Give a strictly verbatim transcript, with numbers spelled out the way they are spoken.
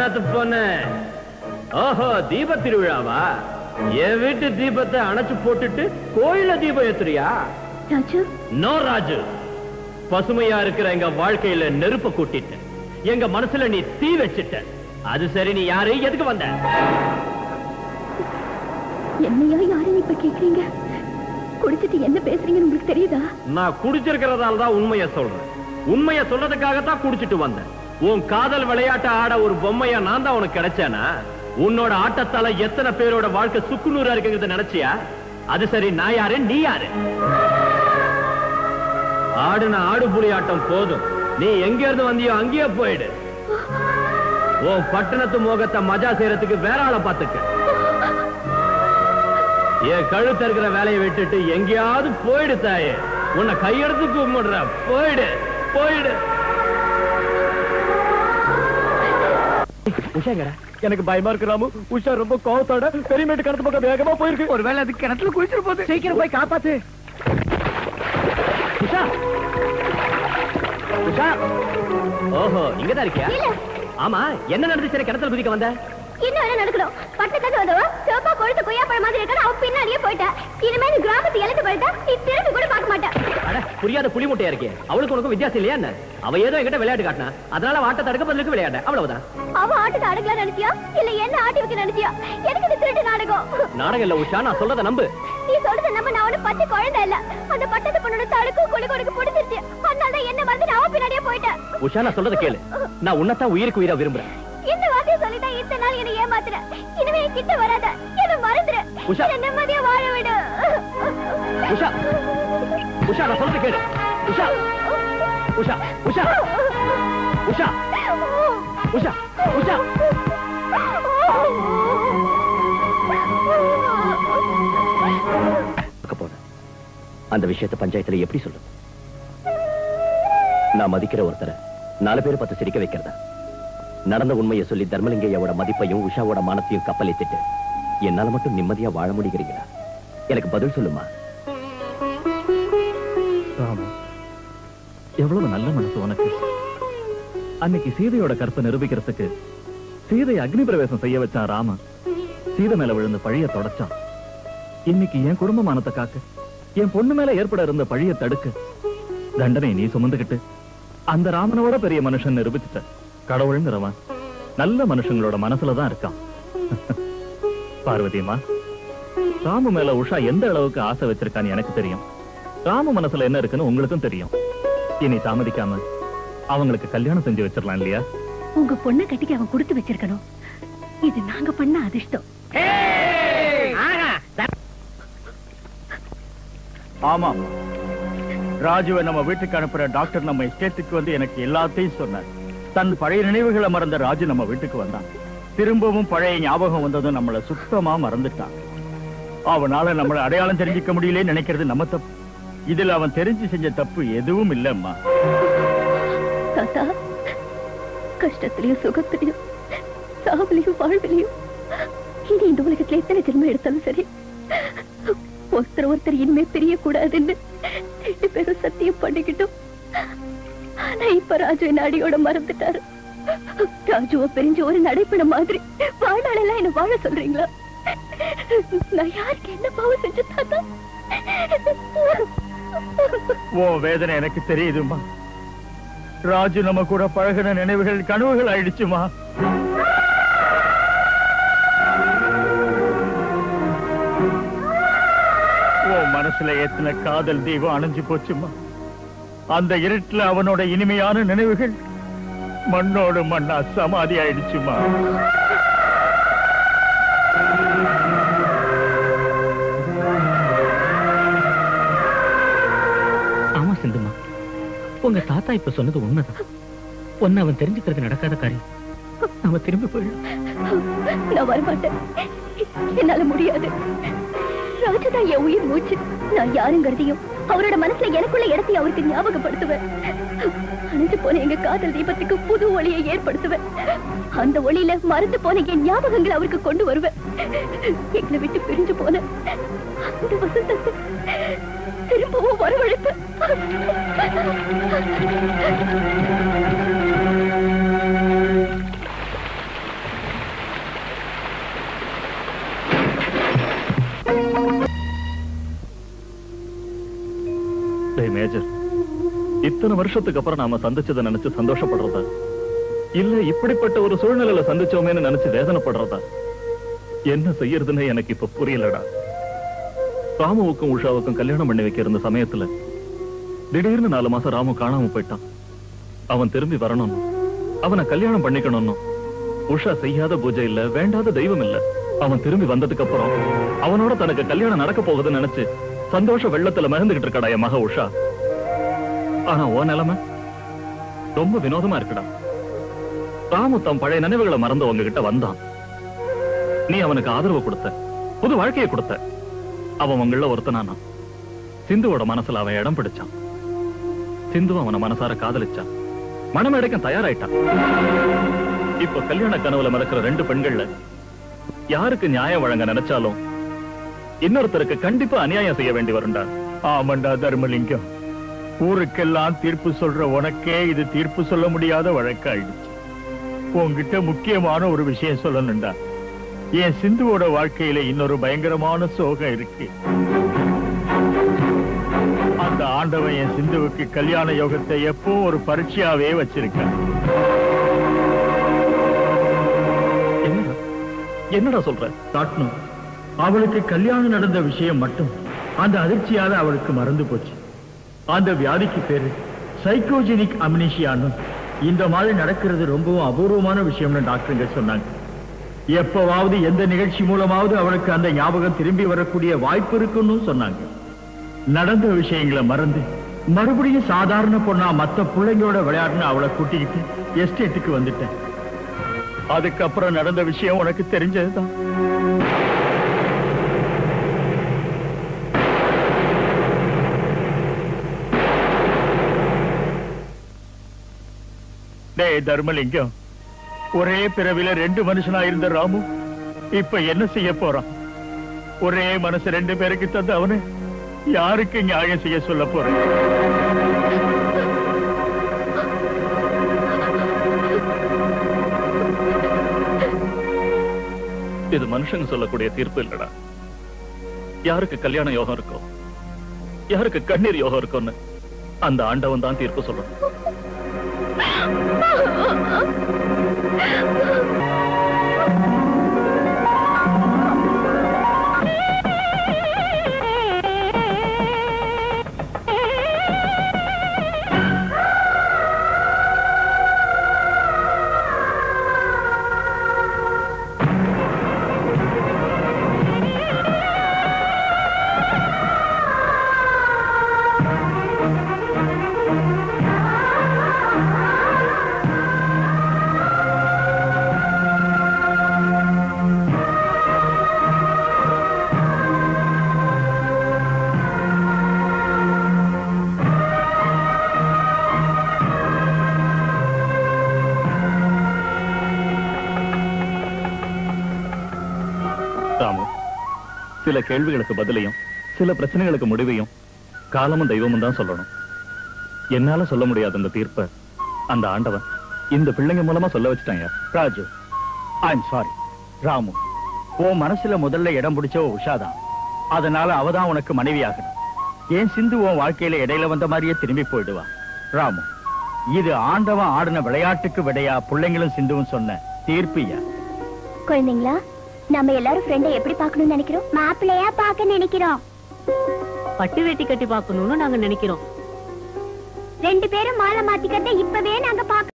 பட்டணத்து பொண்ணு. ஓஹோ, தீப திருவிழாவா? என் வீட்டு தீபத்தை அணைச்சு போட்டுட்டு கோயில தீபம் ஏத்துறியா? ராஜு. நோ ராஜு. பசுமையா இருக்கிற எங்க வாழ்க்கையில நெருப்ப கூட்டிட்ட, எங்க மனசுல நீ தீ வச்சிட்ட. அது சரி, நீ யாரு, எதுக்கு வந்த? என்னையா யாரும் இப்ப கேக்குறீங்க? குடிச்சிட்டு என்ன பேசுறீங்கன்னு உங்களுக்கு தெரியுதா? நான் குடிச்சிருக்கிறதால தான் உண்மையை சொல்றேன். உண்மையை சொல்றதுக்காகத்தான் குடிச்சிட்டு வந்தேன். உன் காதல் விளையாட்ட ஆட ஒரு பொம்மையா நான் தான் உனக்கு கிடைச்சேனா? உன்னோட ஆட்டத்தால எத்தனை பேரோட வாழ்க்கை சுக்குநூறா இருக்குங்கிறத நினைச்சியா? அது சரி, நான் யாரு, நீ யாரு? ஆடுன ஆடு புலி ஆட்டம் போதும். நீ எங்க இருந்து வந்தியோ அங்கேயே போயிடு. உன் பட்டணத்து மோகத்தை மஜா செய்யறதுக்கு வேற ஆளை பார்த்துக்க. என் கழுத்து இருக்கிற வேலையை விட்டுட்டு எங்கேயாவது போயிடு தாயே. உன்னை கையெடுத்து கும்பிடுற. போயிடு, போயிடு. உஷாங்கடா, எனக்கு பயமா இருக்கு ராமு. உஷா ரொம்ப கோவத்தோட பெரியமேட்டு கிணத்து பக்கம் வேகமா போயிருக்கு. ஒருவேளை அது கிணத்துல குளிச்சிட்டு போகுது. சீக்கிரம் போய் காப்பாத்து. உஷா, உஷா. ஓஹோ, இங்கதான் இருக்கியா? ஆமா, என்ன நடந்துச்சு? கிணத்துல குதிக்க வந்த? இன்னும் என்ன நடக்கணும்? பட்டத்துல வந்தவ சோப்பா கொழுத்து கொய்யாப்பழம் மாதிரி இருக்கா, அவ பின்னாடியே போயிட்டா. இனிமே நீ கிராமத்து இழந்து போயிட்டா, நீ திரும்பி கூட பார்க்க மாட்டா. அட, புரியாத புலி முட்டையா இருக்கே. அவளுக்கு உனக்கு வித்தியாசம் இல்லையா என்ன? அவ ஏதோ என்கிட்ட விளையாட்டு காட்டினா, அதனால ஆட்ட தடுக்க பதிலுக்கு விளையாட, அவ்வளவுதான். அவ ஆட்டத்தை அடக்கலாம் நினைச்சியா, இல்ல என்ன ஆட்டி வைக்க நினைச்சியா? எனக்கு இது திருட்டு நாடகம். நாடகம் இல்ல உஷா, நான் சொல்றத நம்பு. நீ சொல்றத நம்ப. நான் ஒண்ணு பச்சை குழந்தை இல்ல. அந்த பட்டத்து பொண்ணோட தடுக்கும் குளிக்கு உனக்கு பிடிச்சிருச்சு. அதனாலதான் என்ன வந்து நான் பின்னாடியே போயிட்டேன். உஷா, நான் சொல்றத கேளு. நான் உன்னதான் உயிருக்கு உயிரா விரும்புறேன். இந்த வார்த்தையை சொல்லிதான் இத்தனை நாள் என்ன ஏமாத்துற. இனிமே கிட்ட வராத, என்ன மறந்துரு. என்ன நிம்மதியா வாழ விடு. உஷா, உஷா, நான் சொல்றத கேளு. உஷா, உஷா, உஷா, உஷா, உஷா, உஷா. அந்த விஷயத்தை பஞ்சாயத்துல எப்படி சொல்றது? நான் மதிக்கிற ஒருத்தரை நாலு பேர் பத்து சிரிக்க வைக்கிறதா? நடந்த உண்மையை சொல்லி தர்மலிங்கையோட மதிப்பையும் உஷாவோட மானத்தையும் கப்பலித்திட்டு என்னால மட்டும் நிம்மதியா வாழ முடிகிறீங்களா? எனக்கு பதில் சொல்லுமா. ராமு, எவ்வளவு நல்ல மனசு உனக்கு. அன்னைக்கு சீதையோட கற்பை நிரூபிக்கிறதுக்கு சீதை அக்னி பிரவேசம் செய்ய வச்சான் ராமன். சீதை மேல விழுந்த பழிய தொடச்சான். இன்னைக்கு என் குடும்பமானத்தை காக்க, என் பொண்ணு மேல ஏற்பட இருந்த பழிய தடுக்க தண்டனை நீ சுமந்துகிட்டு அந்த ராமனோட பெரிய மனுஷன் நிரூபிச்சுட்ட. கடவுள்ங்கிறவன் நல்ல மனுஷங்களோட மனசுலதான் இருக்கான். பார்வதியம்மா, ராமு மேல உஷா எந்த அளவுக்கு ஆசை வச்சிருக்கான்னு எனக்கு தெரியும். ராமு மனசுல என்ன இருக்குன்னு உங்களுக்கும் தெரியும். இனி தாமதிக்காம அவங்களுக்கு கல்யாணம் செஞ்சு வச்சிடலாம் இல்லையா? உங்க பொண்ணை கட்டிக்கு அவன் கொடுத்து வச்சிருக்கணும். இது நாங்க பண்ண அதிர்ஷ்டம். ஆமா, ராஜுவை நம்ம வீட்டுக்கு அனுப்புற டாக்டர் நம்ம எஸ்டேட்டுக்கு வந்து எனக்கு எல்லாத்தையும் சொன்னார். தன் பழைய நினைவுகளை மறந்த ராஜு நம்ம வீட்டுக்கு வந்தான். திரும்பவும் பழைய ஞாபகம் வந்ததும் நம்மள சுத்தமா மறந்துட்டான். அவனால நம்மள அடையாளம் தெரிஞ்சுக்க முடியல நினைக்கிறது நம்ம தப்பு. இதுல அவன் தெரிஞ்சு செஞ்ச தப்பு எதுவும் இல்லம்மா. தாத்தா, கஷ்டத்திலையும் சுகத்திலையும் சாவிலையும் வாழ்விலையும் இனி இந்த உலகத்துல எத்தனை ஜென்மம் எடுத்தாலும் சரி, ஒருத்தர் ஒருத்தர் இனிமே பிரியக்கூடாதுன்னு ரெண்டு பேரும் சத்தியம் பண்ணிக்கிட்டோம். ஆனா இப்ப ராஜு என்ன அடியோட மறந்துட்டாரு. ராஜுவ பிரிஞ்சு ஒரு நடைப்பட மாதிரி வாழ்நாளெல்லாம் என்ன வாழ சொல்றீங்களா? நான் யாருக்கு என்ன பாவம் செஞ்ச தாத்தா? ஓ வேதனை எனக்கு தெரியுதுமா. ராஜு நம்ம கூட பழகின நினைவுகள் கனவுகள் ஆயிடுச்சுமா. ஓ மனசுல ஏத்தின காதல் தீபம் அணைஞ்சு போச்சுமா. அந்த இருட்டுல அவனோட இனிமையான நினைவுகள் மண்ணோடு மண்ணா சமாதி ஆயிடுச்சுமா. ஆமா சிந்துமா, உங்க தாத்தா இப்ப சொன்னது உண்மைதான். ஒன்னு அவன் தெரிஞ்சுக்கிறது நடக்காத காரியம். நாம திரும்பி போயிடலாம். நான் வரமாட்டேன், என்னால முடியாது. ராஜுதான் என் உயிர் மூச்சு. நான் யாருங்கிறதையும் அவரோட மனசுல எனக்குள்ள இடத்தையும் அவருக்கு ஞாபகப்படுத்துவேன். அணைஞ்சு போன எங்க காதல் தீபத்துக்கு புது ஒளியை ஏற்படுத்துவேன். அந்த ஒளியில மறந்து போன என் ஞாபகங்களை அவருக்கு கொண்டு வருவேன். எங்களை விட்டு பிரிஞ்சு போன அந்த வசந்தத்தை திரும்பவும் வரவழைப்பேன். டேய் மேஜர், இத்தனை வருஷத்துக்கு அப்புறம் நாம சந்திச்சதை நினைச்சு சந்தோஷப்படுறதா இல்ல இப்படிப்பட்ட ஒரு சூழ்நிலையில சந்திச்சோமேன்னு நினைச்சு வேதனைப்படுறதா என்ன செய்யறதுன்னு எனக்கு இப்ப புரியலடா. ராமுவுக்கும் உஷாவுக்கும் கல்யாணம் பண்ணி வைக்க இருந்த சமயத்துல திடீர்னு நாலு மாசம் ராமு காணாம போயிட்டான். அவன் திரும்பி வரணும்னு, அவனை கல்யாணம் பண்ணிக்கணும்னு உஷா செய்யாத பூஜை இல்ல, வேண்டாத தெய்வம் இல்ல. அவன் திரும்பி வந்ததுக்கு அப்புறம் அவனோட தனக்கு கல்யாணம் நடக்க போகுதுன்னு நினைச்சு சந்தோஷ வெள்ளத்துல மறந்துகிட்டு இருக்கடா என் மக உஷா. ஆனா ஓ நிலைமை ரொம்ப வினோதமா இருக்குடா. ராமு தம் பழைய நினைவுகளை மறந்து உங்ககிட்ட வந்தான். நீ அவனுக்கு ஆதரவு கொடுத்த, புது வாழ்க்கையை கொடுத்த. அவன் உங்கள ஒருத்தனானா. சிந்துவோட மனசுல அவன் இடம் பிடிச்சான். சிந்து அவனை மனசார காதலிச்சான், மனமேடைக்கும் தயாராயிட்டான். இப்ப கல்யாண கனவுல மறக்கிற ரெண்டு பெண்கள்ல யாருக்கு நியாயம் வழங்க நினைச்சாலும் இன்னொருத்தருக்கு கண்டிப்பா அநியாயம் செய்ய வேண்டி வரும்டா. ஆமண்டா தர்மலிங்கம், ஊருக்கெல்லாம் தீர்ப்பு சொல்ற உனக்கே இது தீர்ப்பு சொல்ல முடியாத வழக்காயிடுச்சு. உன்கிட்ட முக்கியமான ஒரு விஷயம் சொல்லணும்டா. என் சிந்துவோட வாழ்க்கையில இன்னொரு பயங்கரமான சோகம் இருக்கு. அந்த ஆண்டவன் என் சிந்துவுக்கு கல்யாண யோகத்தை எப்போ ஒரு பரீட்சையாவே வச்சிருக்கான். என்னடா சொல்ற? காட்டணும், அவளுக்கு கல்யாணம் நடந்த விஷயம் மட்டும் அந்த அதிர்ச்சியால அவளுக்கு மறந்து போச்சு. அந்த வியாதிக்கு பேரு சைக்கோஜெனிக் அம்னீசியான்னு. இந்த மாதிரி நடக்கிறது ரொம்பவும் அபூர்வமான விஷயம்னு டாக்டருங்க சொன்னாங்க. எப்பவாவது எந்த நிகழ்ச்சி மூலமாவது அவளுக்கு அந்த ஞாபகம் திரும்பி வரக்கூடிய வாய்ப்பு இருக்குன்னு சொன்னாங்க. நடந்த விஷயங்களை மறந்து மறுபடியும் சாதாரண பொண்ணா மத்த பிள்ளைங்களோட விளையாடுன்னு அவளை கூட்டிக்கிட்டு எஸ்டேட்டுக்கு வந்துட்டேன். அதுக்கப்புறம் நடந்த விஷயம் உனக்கு தெரிஞ்சதுதான். டேய் தர்மலிங்கம், ஒரே பிறவில ரெண்டு மனுஷனா இருந்த ராமு இப்ப என்ன செய்ய போறான்? ஒரே மனசு ரெண்டு பேருக்கு தந்து அவனு யாருக்கு நியாயம் செய்ய சொல்ல போறேன்? இது மனுஷங்க சொல்லக்கூடிய தீர்ப்பு இல்லடா. யாருக்கு கல்யாண யோகம் இருக்கோ, யாருக்கு கண்ணீர் யோகம் இருக்கும்னு அந்த ஆண்டவன் தான் தீர்ப்பு சொல்லணும். சில கேள்விகளுக்கு பதிலையும் சில பிரச்சனைகளுக்கு முடிவையும் காலமும் தெய்வமும் தான் சொல்லணும். என்னால சொல்ல முடியாத அந்த தீர்ப்பை அந்த ஆண்டவன் இந்த பிள்ளைங்க மூலமா சொல்ல வச்சுட்டாங்க. Raju, I'm sorry. ராமு, உன் மனசுல முதல்ல இடம் பிடிச்சவ உஷாதான். அதனால அவதான் உனக்கு மனைவி ஆகணும். ஏன் சிந்து உன் வாழ்க்கையில இடையில வந்த மாதிரியே திரும்பி போயிடுவா. ராமு, இது ஆண்டவன் ஆடின விளையாட்டுக்கு விடையா பிள்ளைங்களும் சிந்துவும் சொன்ன தீர்ப்பியா? குழந்தைங்களா, நம்ம எல்லாரும் ஃப்ரெண்டை எப்படி பார்க்கணும்னு நினைக்கிறோம்? மாப்பிள்ளையா பார்க்க நினைக்கிறோம். பட்டு வேட்டி கட்டி பார்க்கணும்னு நாங்க நினைக்கிறோம். ரெண்டு பேரும் மாலை மாத்திக்கிறத இப்பவே நாங்க பார்க்க